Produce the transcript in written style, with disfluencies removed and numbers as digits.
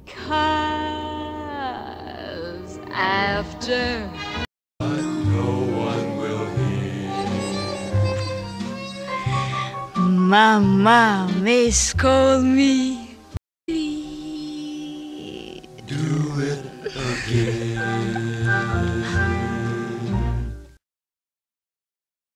'Cause after no one will hear. Mama may scold me, Do